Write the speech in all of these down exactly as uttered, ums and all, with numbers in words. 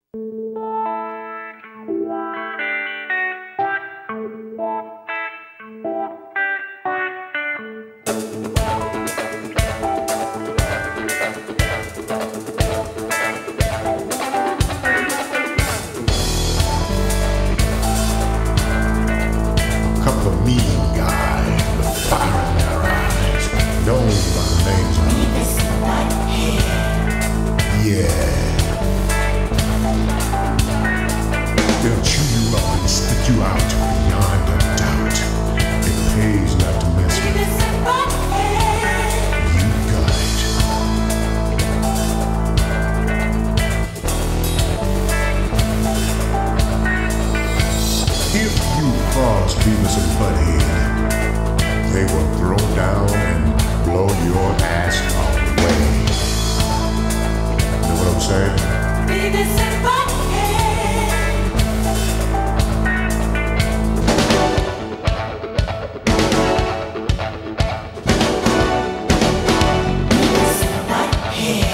Couple of mean guys with fire in their eyes, known by the names of Beavis and Butthead. Yeah. They'll chew you up and spit you out beyond a doubt. It pays not to mess with Beavis and Butthead. you. Got it. If you cross Beavis and Butthead, they will throw down and blow your ass away. Know what I'm saying? Beavis and Butthead. Beavis and Butthead.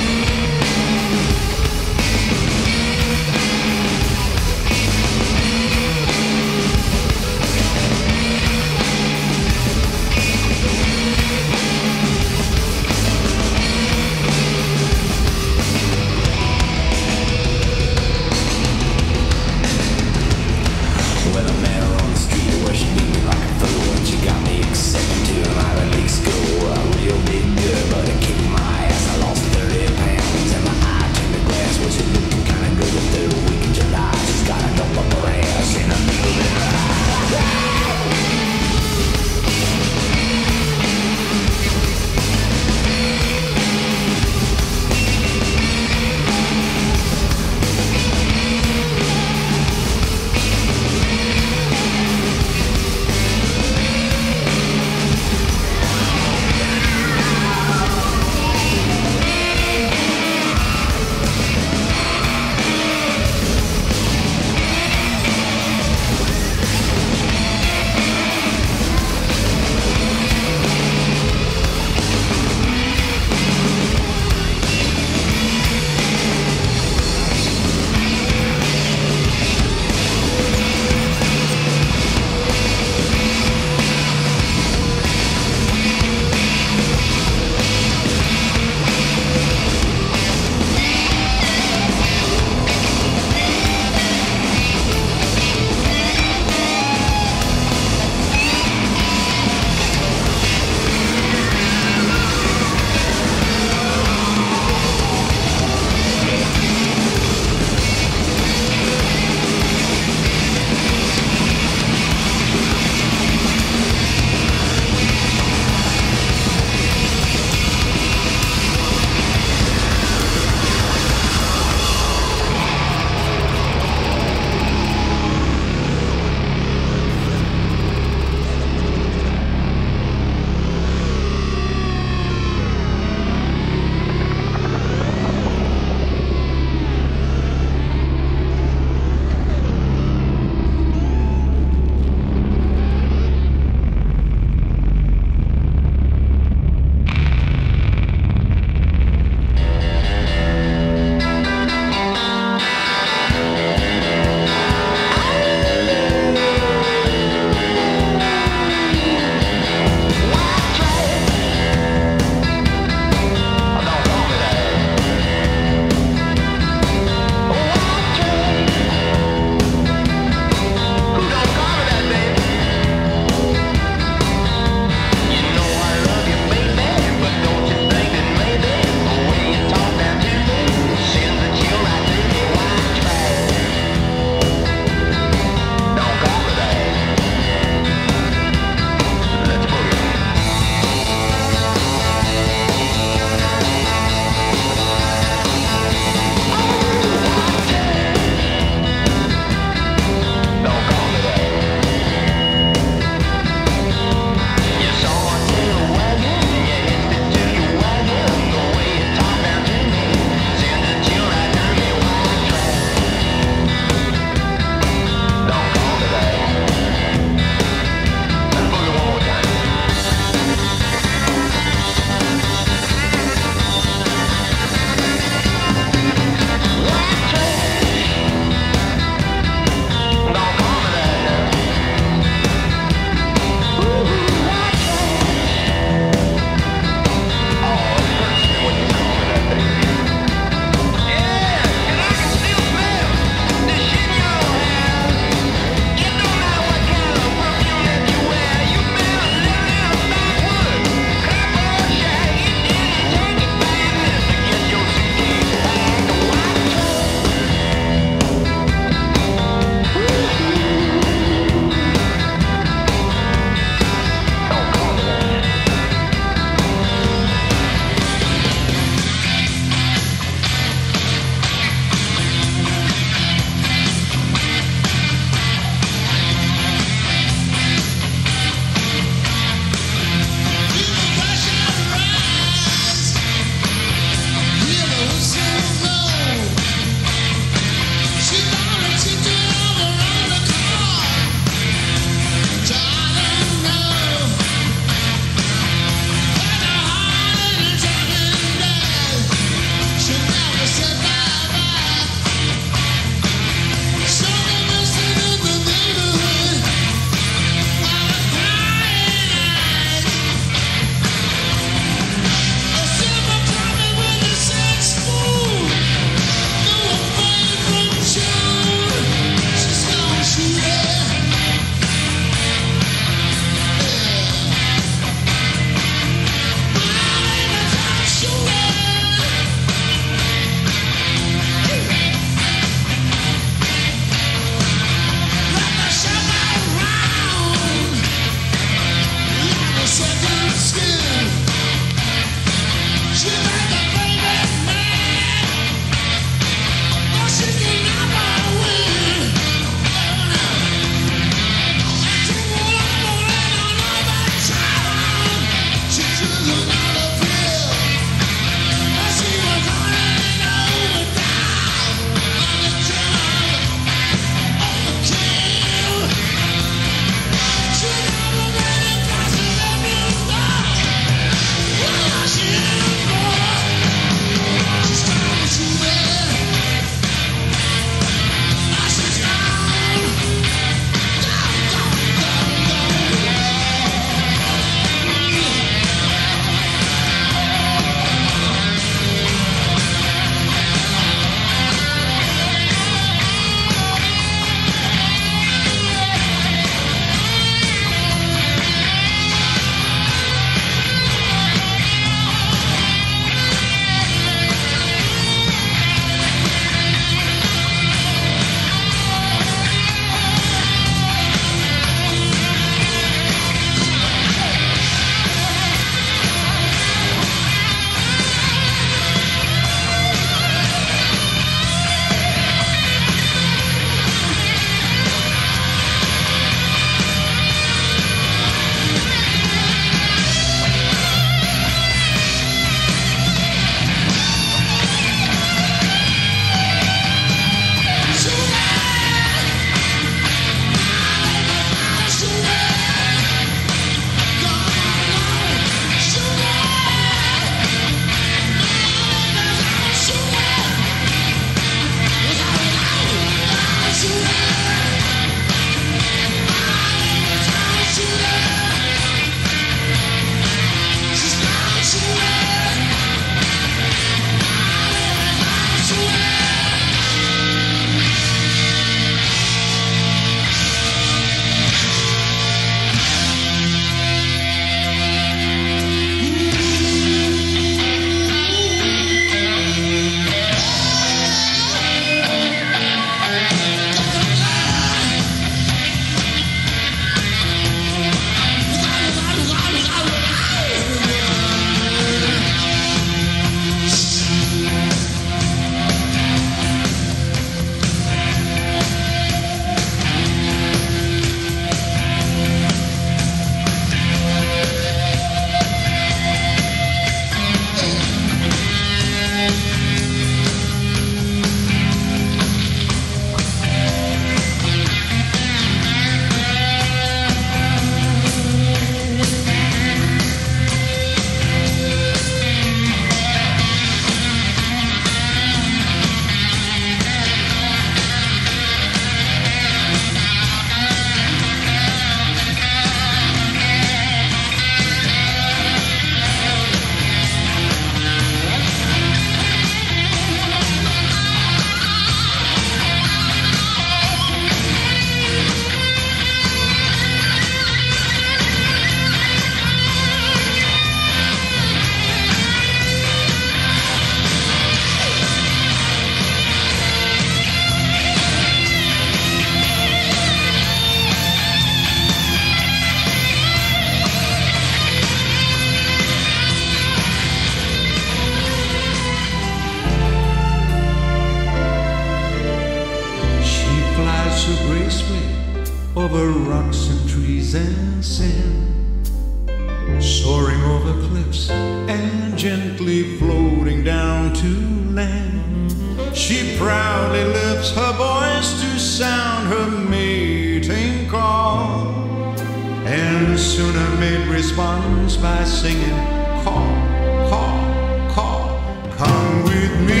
over rocks and trees and sand, soaring over cliffs and gently floating down to land. She proudly lifts her voice to sound her mating call, and soon her mate responds by singing, call, call, call. Come with me,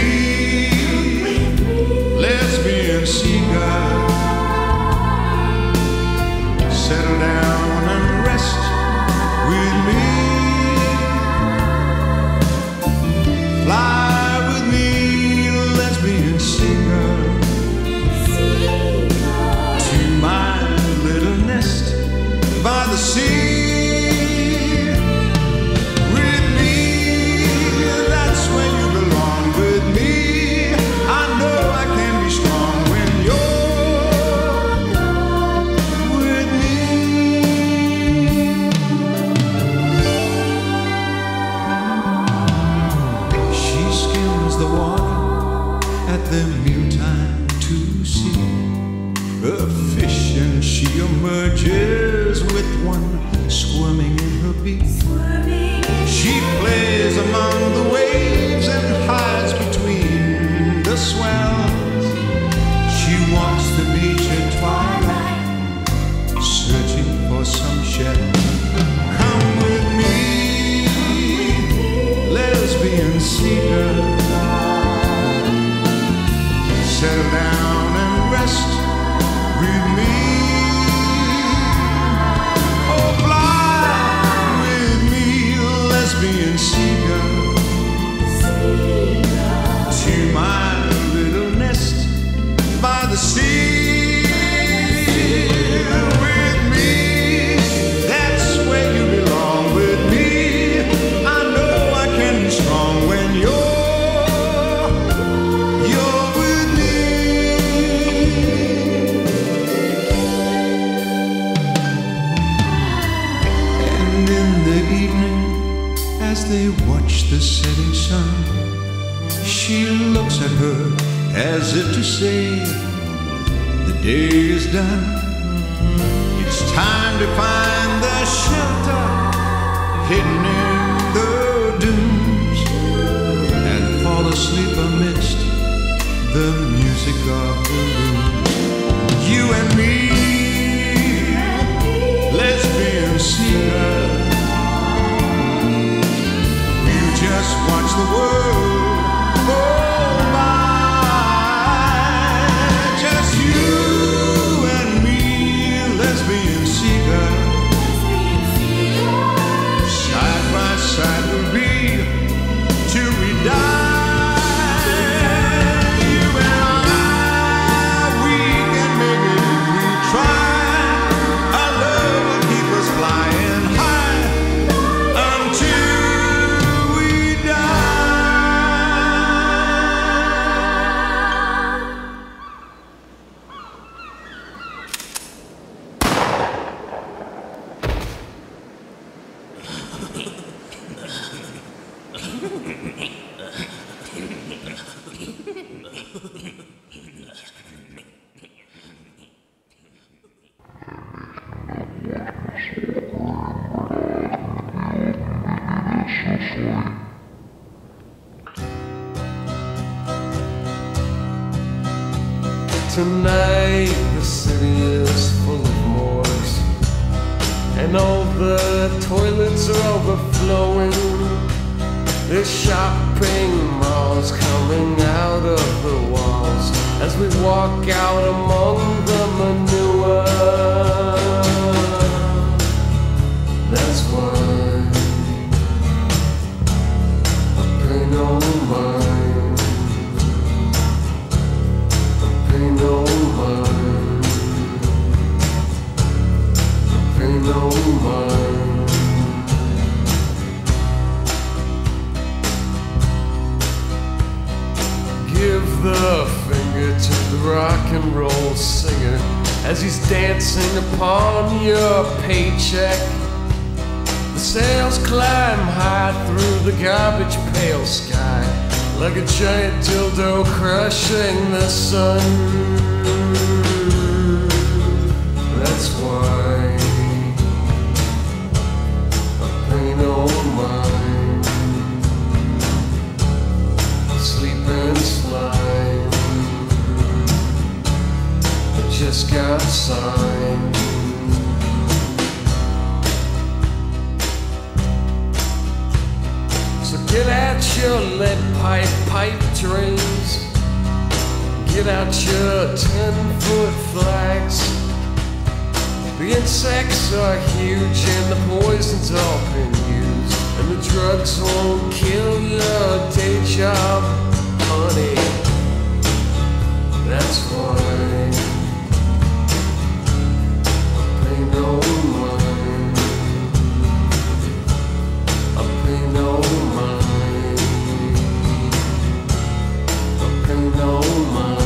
lesbian seagull, settle down and rest with me. Fly with me, lesbian seagull, to my little nest by the sea. With me, that's where you belong. With me, I know I can be strong when you're with me. She skims the water at the meal time to see a fish, and she emerges with one squirming in her beak. She plays among the waves and hides between the swells. She walks the beach at twilight, searching for some shells. Come with me, lesbian seagull, settle down and rest with me. Oh, fly with me, lesbian seagull, to my little nest by the sea. With me, that's where you belong. With me, I know I can be strong when you're, you're with me. And in the evening, as they watch the setting sun, she looks at her as if to say, the day is done. It's time to find the shelter hidden in the dunes and fall asleep amidst the music of the room. You and me, lesbian seagull, we'll just watch the world go by. Just you and me, lesbian seagull, side by side we'll be till we die. You and I, we can make it if we try. Our love will keep us flying high until we Tonight the city is full of morgues, and all the toilets are overflowing. There's shopping malls coming out of the walls as we walk out among the manure. That's why I pay no mind. I pay no mind. I pay no mind. Give the finger to the rock and roll singer as he's dancing upon your paycheck. The sails climb high through the garbage pail sky like a giant dildo crushing the sun. That's that's why I pay no mind. Sleep and slide, I just got signed. So get out your lead pipe pipe dreams, get out your ten-foot flags. The insects are huge and the poison's all been used, and the drugs won't kill your day job, honey. That's why I pay no mind. I pay no mind. I pay no mind.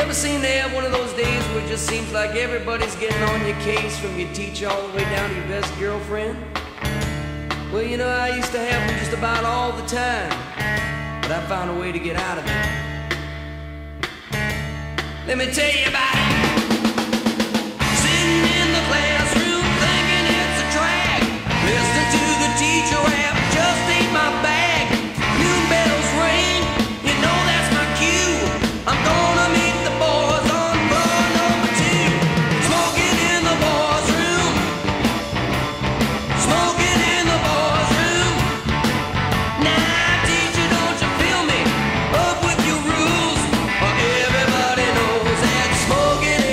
Ever seem to have one of those days where it just seems like everybody's getting on your case, from your teacher all the way down to your best girlfriend? Well, you know, I used to have them just about all the time, but I found a way to get out of it. Let me tell you about it. Sitting in the classroom thinking it's a drag, listening to the teacher rap just ain't my bag. Noon bells ring, you know that's my cue. I'm gonna meet the boys on floor number two. Smoking in the boys' room, smoking in the boys' room. Now, teacher, don't you feel me? Up with your rules, or everybody knows that smoking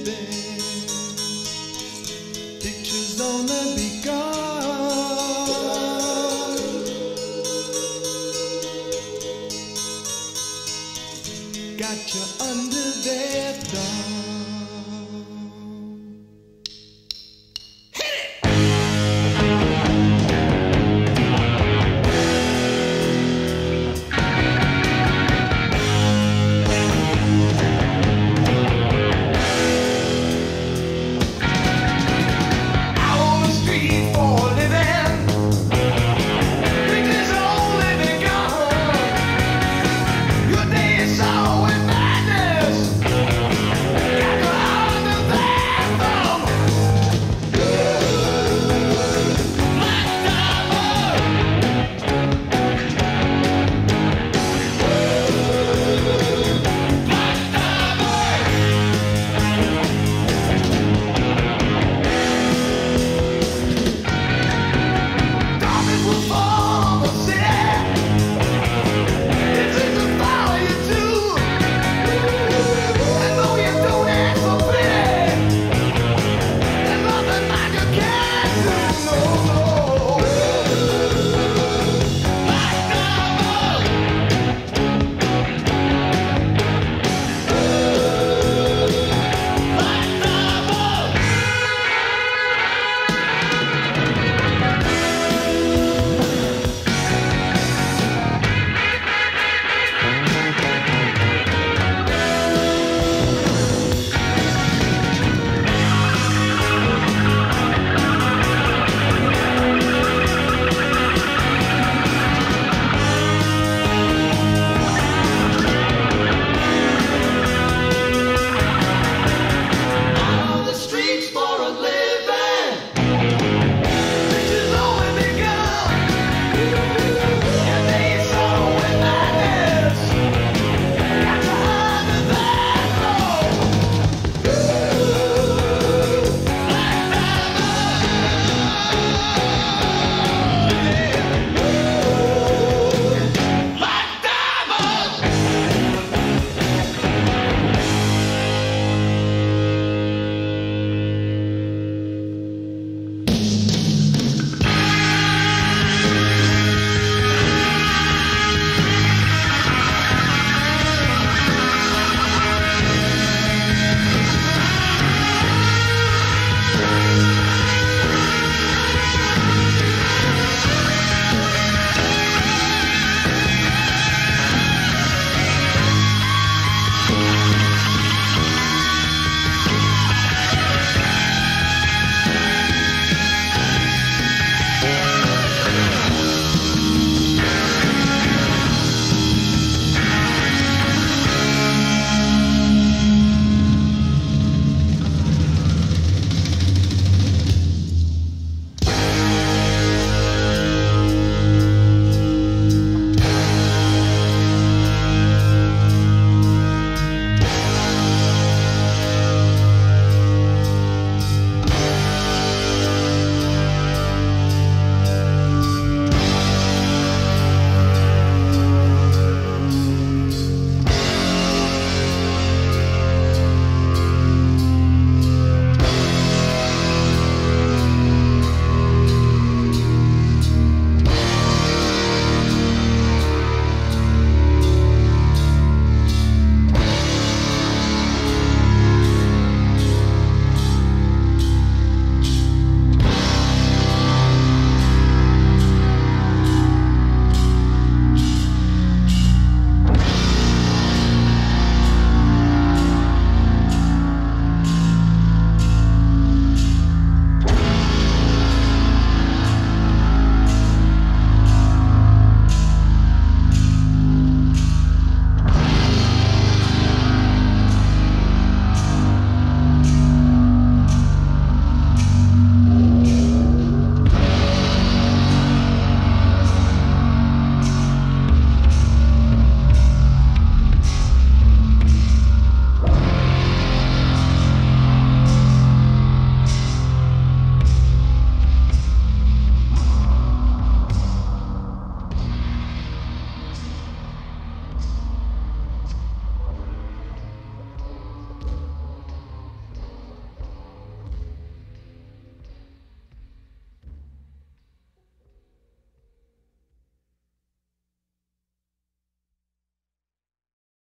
baby. Pictures only begun. Got you under their thumb.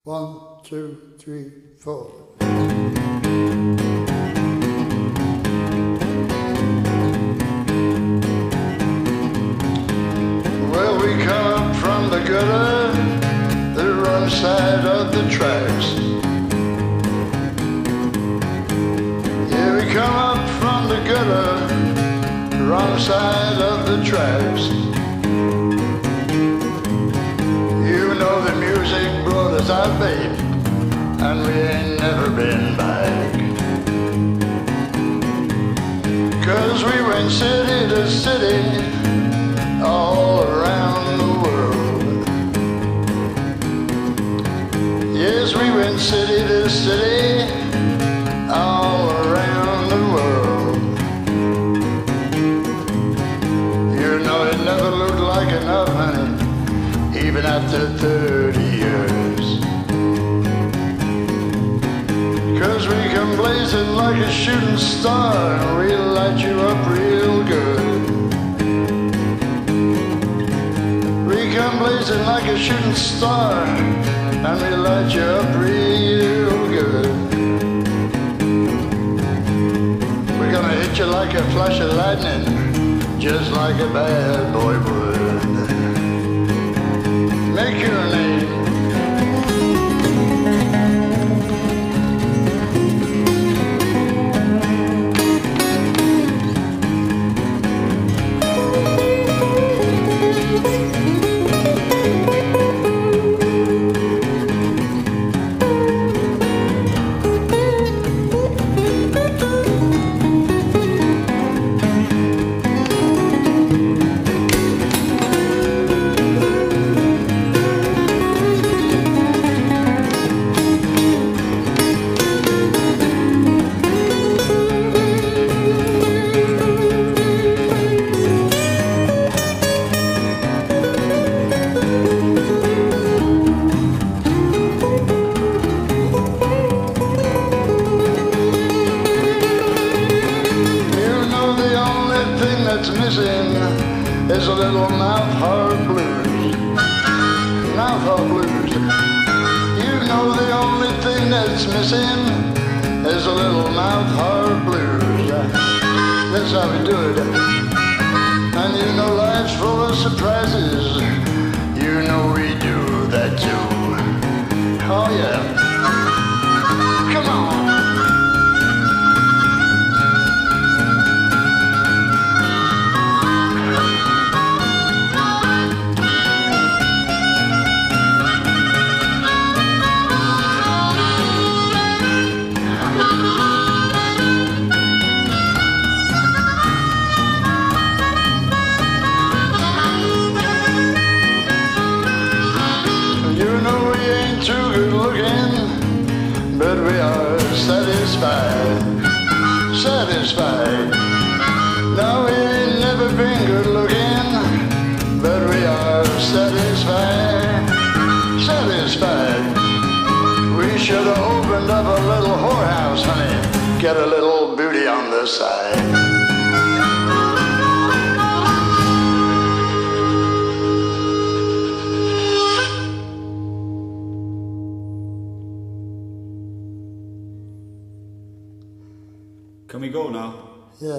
One, two, three, four. Well, we come up from the gutter, the wrong side of the tracks. Yeah, we come up from the gutter, wrong side of the tracks. You know the music brought us out, babe, and we ain't never been back. 'Cause we went city to city, all around the world. Yes, we went city to city, all around the world. You know it never looked like enough, honey, even after thirty years. 'Cause we come blazing like a shooting star, and we light you up real good. We come blazing like a shooting star, and we light you up real good. We're gonna hit you like a flash of lightning, just like a bad boy would. Make your name. Is a little mouth hard blues, mouth hard blues. You know the only thing that's missing is a little mouth hard blues. That's how we do it. And you know life's full of surprises. You know we do that too. Oh yeah. Come on. Too good looking, but we are satisfied, satisfied. No, we ain't never been good looking, but we are satisfied, satisfied. We should have opened up a little whorehouse, honey, get a little booty on the side. Can we go now? Yeah.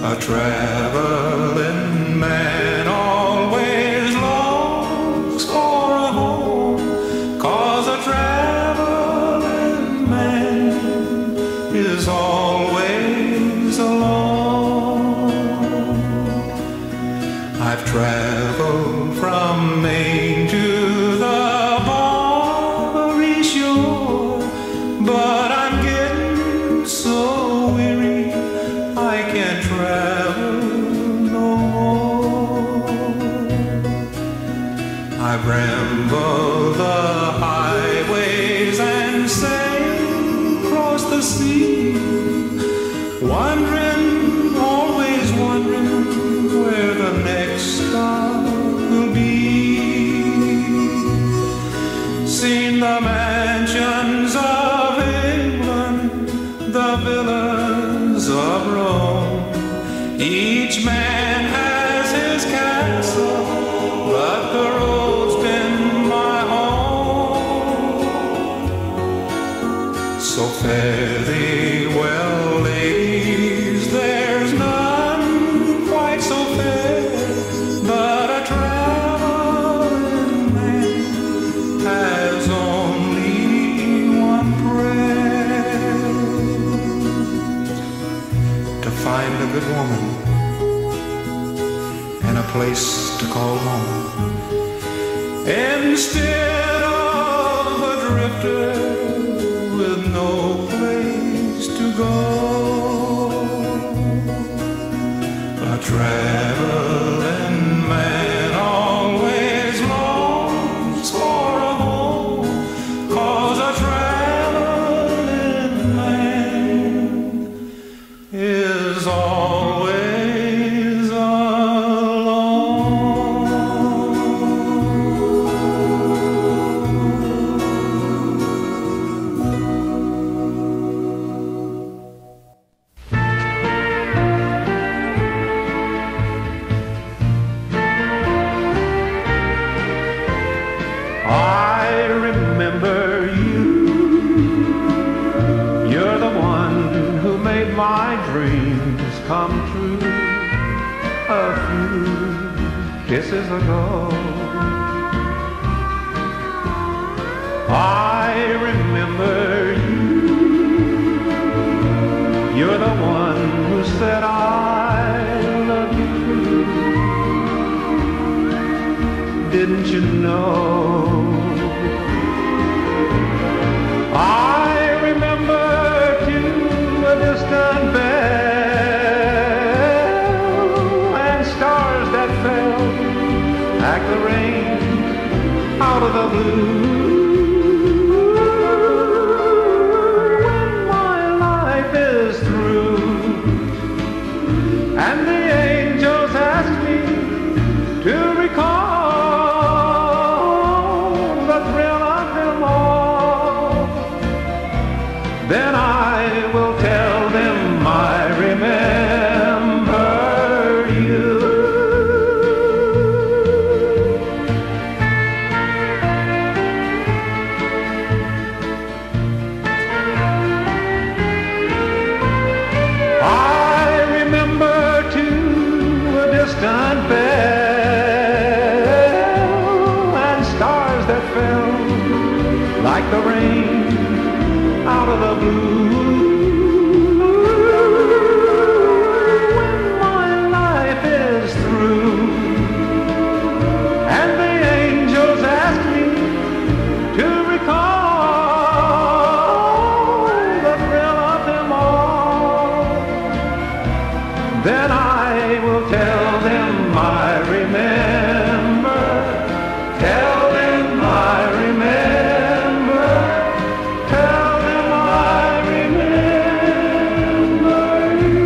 A traveling man always longs for a home, 'cause a traveling man is always alone. I've traveled from Maine to the Barbary Shore, but I'm getting so weary I can't travel no more. I've rambled the highways and sailed across the sea, wondering, always wondering where the next stop will be. Seen the mansions of England, the villas of Rome. Each man has his castle, but the road's been my home. So fare thee well, ladies, there's none quite so fair, but a traveling man has only one prayer: to find a good woman and a place to call home, instead of a drifter with no place to go. A traveling man always longs for a home, 'cause a traveling man is always alone. I remember you. You're the one who made my dreams come true a few kisses ago. I remember you. You're the one who said I love you too. Didn't you know? I remember too a distant bell and stars that fell like the rain out of the blue. When my life is through and the angels ask me to recall the thrill of them all, then I will tell them I remember you. I remember too a distant bell and stars that fell like the rain out of the blue. When my life is through and the angels ask me to recall the thrill of them all, then I will tell them I remember, tell them I remember, tell them I remember you.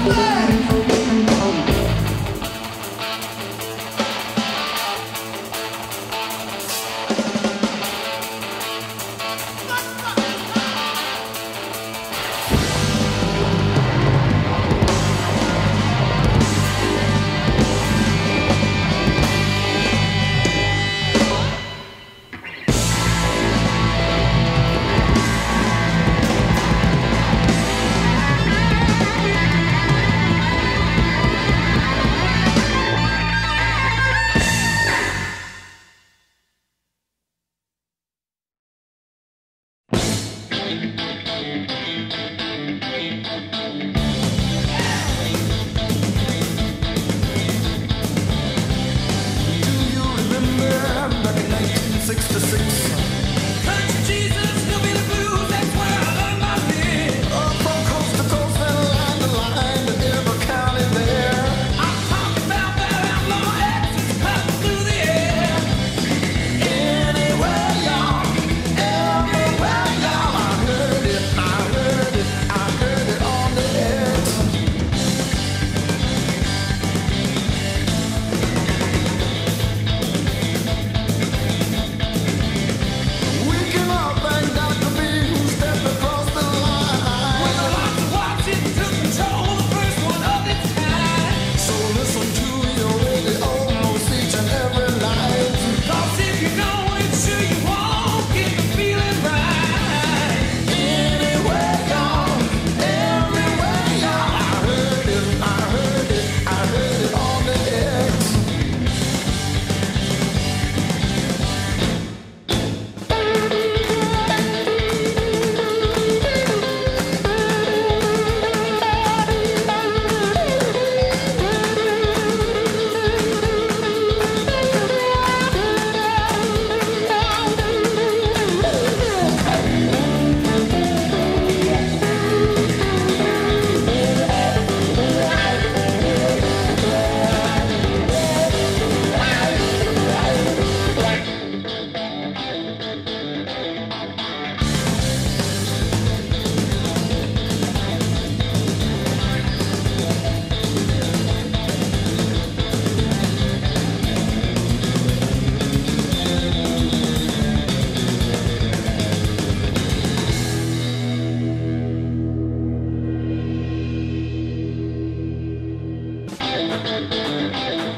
Thank you.